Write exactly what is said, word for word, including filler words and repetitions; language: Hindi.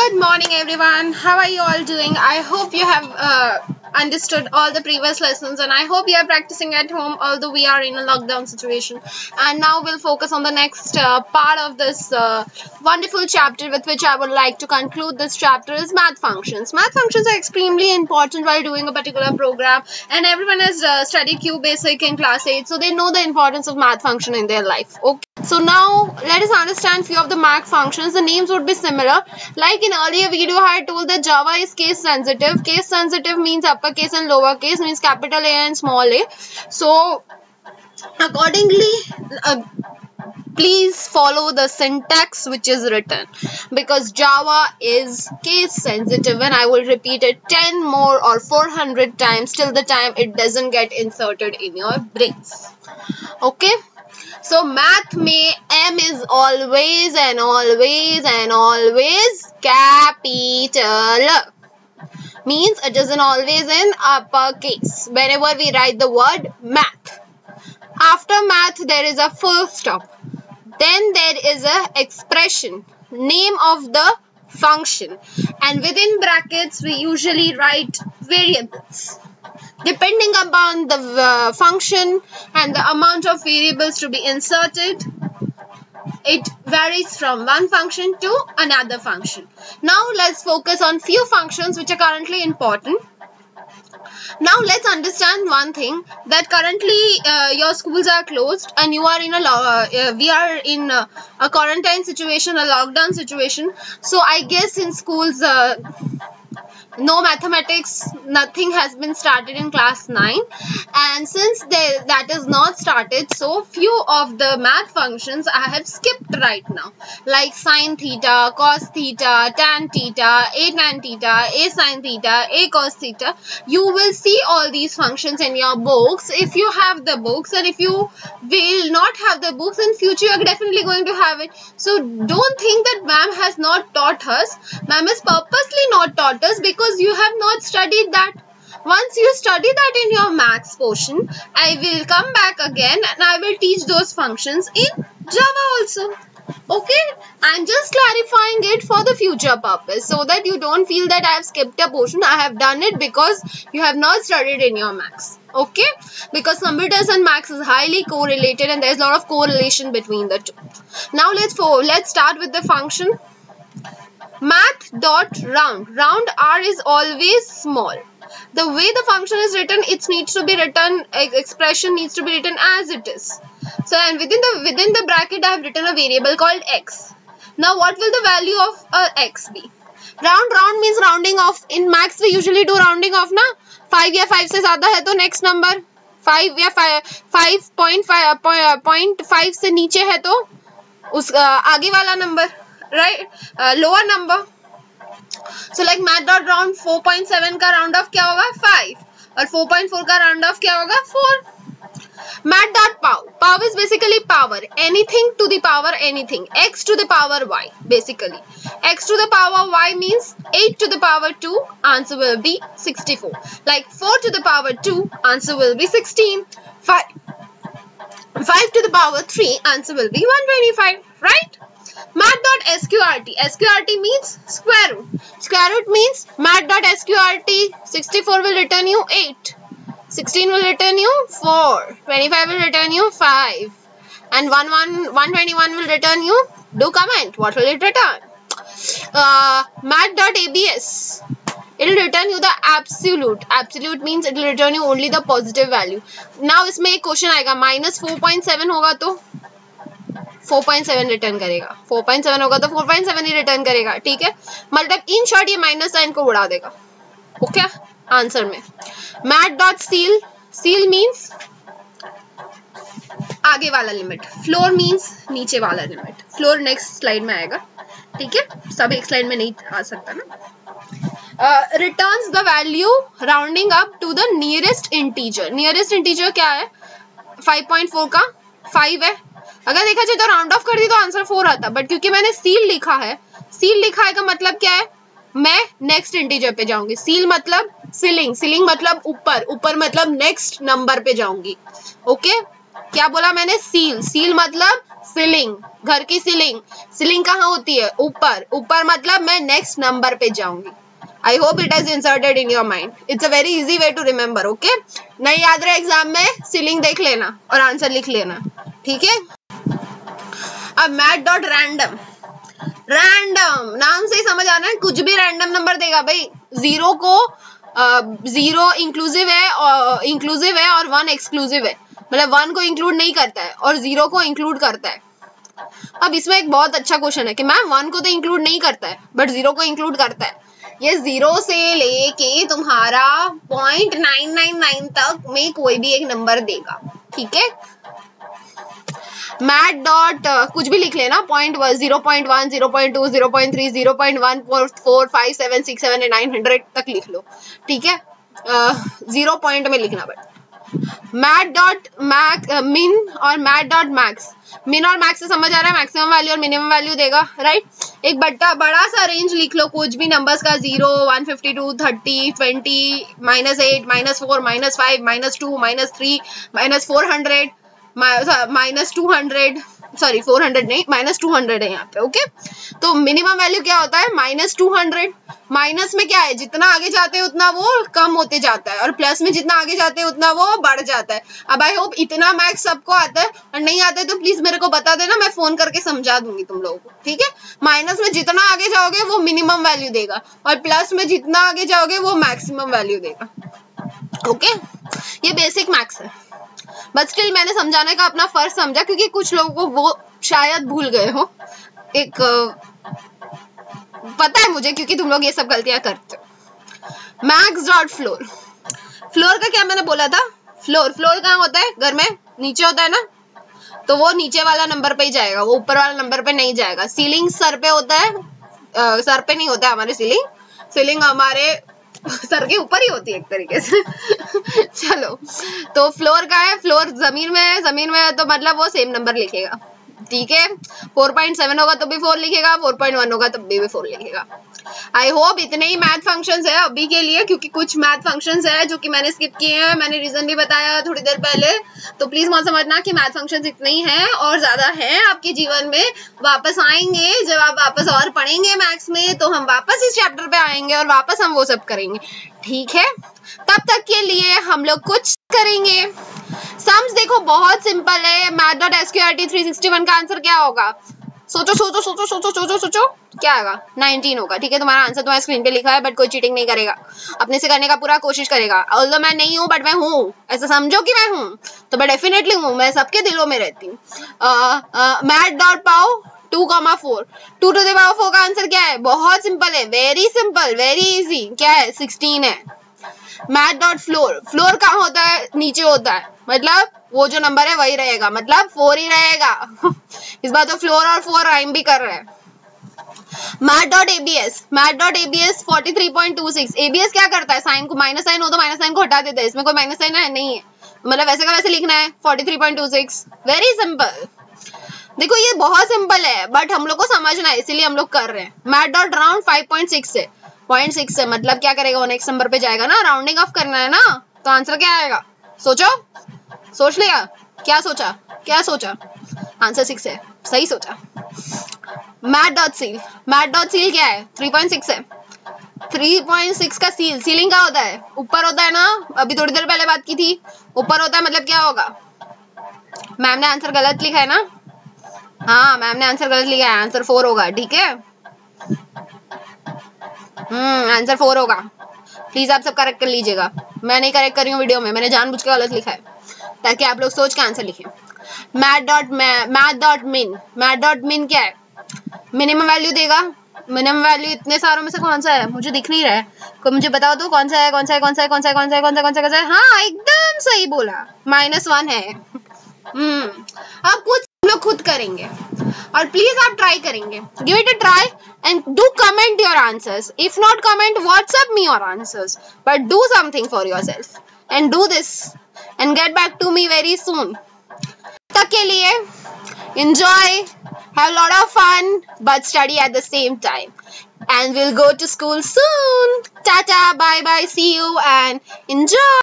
Good morning, everyone. How are you all doing? I hope you have uh, understood all the previous lessons, and I hope you are practicing at home, although we are in a lockdown situation. And now we'll focus on the next uh, part of this uh, wonderful chapter, with which I would like to conclude this chapter is math functions. Math functions are extremely important while doing a particular program, and everyone has uh, studied Q Basic in class eight, so they know the importance of math function in their life. Okay. So now let us understand few of the math functions. The names would be similar. Like in earlier video, I had told that Java is case sensitive. Case sensitive means uppercase and lowercase, means capital A and small a. So accordingly, uh, please follow the syntax which is written, because Java is case sensitive, and I will repeat it ten more or four hundred times till the time it doesn't get inserted in your brains. Okay. So math में M is always and always and always capital. Means it isn't always in uppercase whenever we write the word math. After math there is a full stop. Then there is a expression, name of the function, and within brackets we usually write variables. Depending upon the uh, function and the amount of variables to be inserted, it varies from one function to another function. Now let's focus on few functions which are currently important. Now let's understand one thing, that currently uh, your schools are closed and you are in a uh, we are in a, a quarantine situation, a lockdown situation. So I guess in schools uh, no mathematics, nothing has been started in class nine, and since they, that is not started, so few of the math functions I have skipped right now, like sine theta, cos theta, tan theta, a tan theta, a sine theta, a cos theta. You will see all these functions in your books if you have the books, and if you will not have the books, in future you are definitely going to have it. So don't think that ma'am has not taught us. Ma'am has purposely not taught us because you have not studied that. Once you study that in your maths portion, I will come back again and I will teach those functions in Java also. Okay, I'm just clarifying it for the future purpose, so that you don't feel that I have skipped a portion. I have done it because you have not studied in your maths. Okay, because computers and maths is highly correlated, and there is a lot of correlation between the two. Now let's let's start with the function math dot round. Round R is always small. The way the function is written, it needs to be written, expression needs to be written as it is. So, and within the within the bracket, I have written a variable called x. Now, what will the value of uh, x be? Round round means rounding off. In maths, we usually do rounding off, na? Five या five से ज़्यादा है तो next number. Five या five five point five point five से नीचे है तो उस आगे वाला number. Right, uh, lower number. So like math dot round, four point seven का round off क्या होगा? five, और four point four का round off क्या होगा? four. Math dot pow. Pow is basically power. Anything to the power anything. X to the power y. Basically, x to the power y means eight to the power two. Answer will be sixty-four. Like four to the power two. Answer will be sixteen. Five. Five to the power three. Answer will be one twenty-five. Right? Math.sqrt. Sqrt means square root. Square root means math.sqrt. sixty-four will return you eight. sixteen will return you four. twenty-five will return you five. And one twenty-one will return you, do comment, what will it return? Uh, math.abs. It will return you the absolute. Absolute means it will return you only the positive value. Now इसमें एक क्वेश्चन आएगा, minus four point seven होगा तो four point seven रिटर्न करेगा. four point seven होगा तो four point seven ही रिटर्न करेगा. ठीक है, मतलब इन शॉर्ट ये माइनस साइन को उड़ा देगा. ओके, आंसर में math dot ceil. Ceil means आगे वाला लिमिट. फ्लोर मीन्स नीचे वाला लिमिट. फ्लोर नेक्स्ट स्लाइड में आएगा. ठीक है, सब एक स्लाइड में नहीं आ सकता ना. Returns the value rounding up to the nearest integer. Nearest integer क्या है? five point four का five है. अगर देखा जाए तो राउंड ऑफ कर दी तो आंसर फोर आता, बट क्योंकि मैंने सील लिखा है, सील लिखा है का मतलब क्या है? मैं नेक्स्ट इंटीजर पे जाऊंगी. सील मतलब सीलिंग. सीलिंग मतलब ऊपर. ऊपर मतलब नेक्स्ट नंबर पे जाऊंगी. ओके, क्या बोला मैंने? सील। सील मतलब सीलिंग, घर की सीलिंग। सीलिंग कहाँ होती है? ऊपर। ऊपर मतलब मैं नेक्स्ट नंबर पे जाऊंगी। I hope it has inserted in your mind. It's a very easy way to remember. Okay, नहीं याद रहे एग्जाम में, सीलिंग देख लेना और आंसर लिख लेना, ठीक है। अब मैथ डॉट रैंडम। रैंडम नाम से ही समझ आना है, कुछ भी रैंडम नंबर देगा भाई। जीरो को जीरो इंक्लूसिव है, इंक्लूसिव है और वन एक्सक्लूसिव है, मतलब वन को इंक्लूड नहीं करता है और जीरो को इंक्लूड करता है। अब इसमें एक बहुत अच्छा क्वेश्चन है कि मैम वन को तो इंक्लूड नहीं करता है बट जीरो को इंक्लूड करता है। ये जीरो से लेके तुम्हारा पॉइंट नाइन नाइन नाइन तक में कोई भी एक नंबर देगा, ठीक है। मैथ डॉट कुछ भी लिख लेना, point zero point one, zero point two, zero point three, zero point one, four, five, seven, six, seven, nine hundred तक लिख लो, ठीक है। जीरो पॉइंट में लिखना but math dot max min और मैथ डॉट मैक्स। मिन और मैक्स से समझ आ रहा है, मैक्सिमम वैल्यू और मिनिमम वैल्यू देगा, राइट। एक बट्टा बड़ा सा रेंज लिख लो कुछ भी नंबर्स का, zero, one fifty two, thirty, twenty, minus eight, minus four, minus five, minus two, minus three, minus four hundred, minus two hundred, sorry four hundred नहीं, माइनस टू हंड्रेड है यहाँ पे, ओके। तो मिनिमम वैल्यू क्या होता है? Minus two hundred. माइनस में क्या है? जितना आगे जाते हैं उतना वो कम होते जाता है और प्लस में जितना आगे जाते हैं उतना वो बढ़ जाता है। अब आई होप इतना मैथ्स सबको आता है, और नहीं आता है तो प्लीज मेरे को बता देना, मैं फोन करके समझा दूंगी तुम लोगों को, ठीक है। माइनस में जितना आगे जाओगे वो मिनिमम वैल्यू देगा और प्लस में जितना आगे जाओगे वो मैक्सिमम वैल्यू देगा, ओके। ये बेसिक मैथ्स है, बट स्टिल मैंने समझाने का अपना फर्ज समझा क्योंकि कुछ लोगों को वो शायद भूल गए हो। एक पता है मुझे क्योंकि तुम लोग ये सब गलतियां करते हो। Max dot floor. फ्लोर का क्या मैंने बोला था? फ्लोर फ्लोर कहाँ होता है? घर में नीचे होता है ना, तो वो नीचे वाला नंबर पे ही जाएगा, वो ऊपर वाला नंबर पे नहीं जाएगा। सीलिंग सर पे होता है, आ, सर पे नहीं होता है हमारे सीलिंग, सीलिंग हमारे सर के ऊपर ही होती है एक तरीके से। चलो, तो फ्लोर का है, फ्लोर जमीन में है, जमीन में है तो मतलब वो सेम नंबर लिखेगा, ठीक है। फोर पॉइंट सेवन होगा तो भी फोर लिखेगा, फोर पॉइंट वन होगा तब भी फोर लिखेगा। आई होप इतने ही मैथ फंक्शंस है अभी के लिए, क्योंकि कुछ मैथ फंक्शंस है जो कि मैंने स्किप किए हैं, मैंने रीजन भी बताया थोड़ी देर पहले, तो प्लीज मत समझना कि मैथ फंक्शंस इतने ही हैं और ज्यादा हैं आपके जीवन में। वापस आएंगे जब आप वापस और पढ़ेंगे मैथ्स में, तो हम वापस इस चैप्टर पे आएंगे और वापस हम वो सब करेंगे, ठीक है। तब तक के लिए हम लोग कुछ करेंगे। सम्स देखो बहुत सिंपल है। Math dot SQRT three sixty one का आंसर क्या होगा? सोचो सोचो सोचो सोचो सोचो सोचो क्या आएगा? नाइनटीन होगा, ठीक है। तुम्हारा आंसर तुम्हारे स्क्रीन पे लिखा है, बट कोई चीटिंग नहीं करेगा, अपने से करने का पूरा कोशिश करेगा। ऑल्दो मैं नहीं हूँ बट मैं हूँ, ऐसा समझो कि मैं हूँ, तो मैं डेफिनेटली हूँ, मैं सबके दिलों में रहती हूँ। Math dot pow two comma four, two to the power four का आंसर क्या है? बहुत सिंपल है, वेरी सिंपल, वेरी इजी, क्या है? सिक्सटीन है। मैथ डॉट फ्लोर, फ्लोर कहाँ होता है? नीचे होता है, मतलब वो जो नंबर है वही रहेगा, मतलब फोर ही रहेगा। इस बार तो फ्लोर और फोर राइम भी कर रहे हैं। Math dot ABS, math dot ABS forty three point two six. ABS क्या करता है? साइन को, माइनस साइन हो तो माइनस साइन को हटा देता है, इसमें कोई माइनस साइन है नहीं है, मतलब वैसे का वैसे लिखना है, forty three point two six, very simple. देखो ये बहुत सिंपल है बट हम लोग को समझना है, इसीलिए हम लोग कर रहे हैं। Math dot round five point six है, पॉइंट सिक्स है, मतलब क्या करेगा? वो नेक्स्ट नंबर पे जाएगा ना, राउंडिंग ऑफ करना है ना, तो आंसर क्या आएगा? सोचो, सोच लिया? क्या सोचा? क्या सोचा? आंसर सिक्स है, सही सोचा। Math dot ceil, math dot ceil क्या है? थ्री पॉइंट सिक्स है, थ्री पॉइंट सिक्स का सील, सीलिंग क्या होता है? ऊपर होता है ना, अभी थोड़ी देर पहले बात की थी, ऊपर होता है, मतलब क्या होगा? मैम ने आंसर गलत लिखा है ना, हाँ मैम ने आंसर गलत लिखा है, आंसर फोर होगा, ठीक है। हम्म आंसर फोर होगा, प्लीज आप सब करेक्ट कर लीजिएगा, मैं नहीं करेक्ट कर रही हूँ वीडियो में, मैंने जानबूझ के गलत लिखा है ताकि आप लोग सोच के आंसर लिखें। Math dot math dot min, math dot min क्या है? मिनिमम वैल्यू देगा, मिनिमम वैल्यू इतने सारों में से कौन सा है? मुझे दिख नहीं रहा है, कोई मुझे बताओ तो कौन सा है, कौन सा है, कौन सा है, कौन सा है, कौन सा है, कौन सा है, कौन सा है, कौन सा है? हाँ एकदम सही बोला, माइनस वन है। हम्म अब कुछ लोग खुद करेंगे और प्लीज आप ट्राई करेंगे, give it a try and do comment your answers, if not comment WhatsApp me your answers, but do something for yourself and do this and get back to me very soon. तक के लिए enjoy, have a lot of fun, but study at the same time, and we'll go to school soon. Tata, bye bye, see you and enjoy.